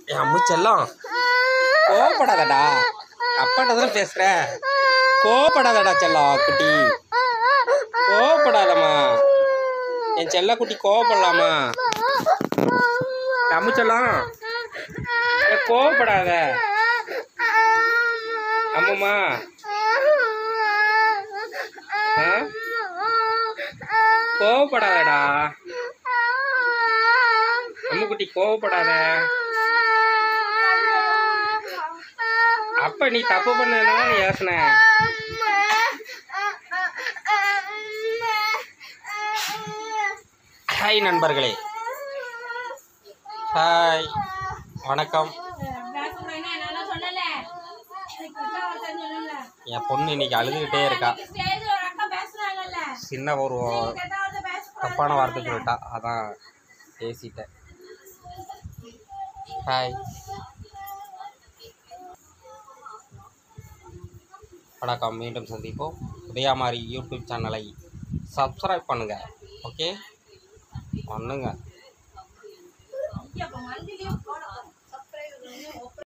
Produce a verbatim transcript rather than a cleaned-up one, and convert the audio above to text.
என் அம்மு செல்லம் கோவப்படாதடா. அப்பாட்ட தானே பேசுற. கோவப்படாதடா செல்லம் குட்டி. கோவப்படாதம்மா. என் செல்ல குட்டி கோவப்படலாமா? அம்மு செல்லம் கோவப்படாத அம்முமா. கோவப்படாதடா அம்முக்குட்டி, கோவப்படாத. அப்ப நீ தப்பு பண்ணதுனால நீ யோசனை. ஹாய் நண்பர்களே, ஹாய் வணக்கம். என் பொண்ணு இன்னைக்கு அழுதுகிட்டே இருக்கா. சின்ன ஒரு தப்பான வார்த்தை சொல்லிட்டா, அதான் பேசிட்டேன். ஹாய் வணக்கம். மீண்டும் சந்திப்போம். உதயாமாரி யூடியூப் சேனலை சப்ஸ்கிரைப் பண்ணுங்க. ஓகே பண்ணுங்க.